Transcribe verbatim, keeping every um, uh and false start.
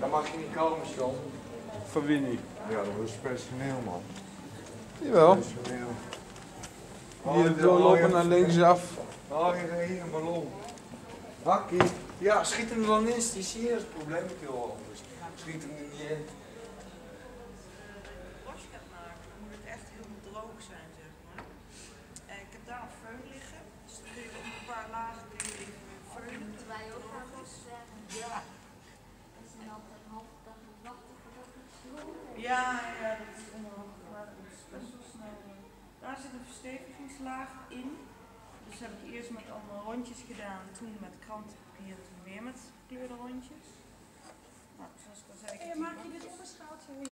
Dan mag je niet komen, John. Van wie niet? Ja, dat is personeel, man. Jawel. Personeel. Die doorlopen naar linksaf. Oh, hier, hier een ballon. Hakkie. Ja, schiet hem er dan in. Die zie je het probleem met heel anders. Schiet hem er niet in. Worst gaat maken, dan moet het echt heel droog zijn, zeg maar. En ik heb daar een föhn liggen. Dus dan kun je op een paar lagen kun je even föhnen. Moeten wij ook gaan zeggen? Ja. We zijn altijd een halve dag aan het wachten voordat het sloot. Ja, ja, dat is onhandig, maar dat is best wel snel. Daar zit een verstevigingslaag in. Dus heb ik eerst met allemaal rondjes gedaan, toen met krantenpapier, toen weer met gekleurde rondjes. Nou, zoals ik al zei, ik heb die- Maak je dit op een schaaltje?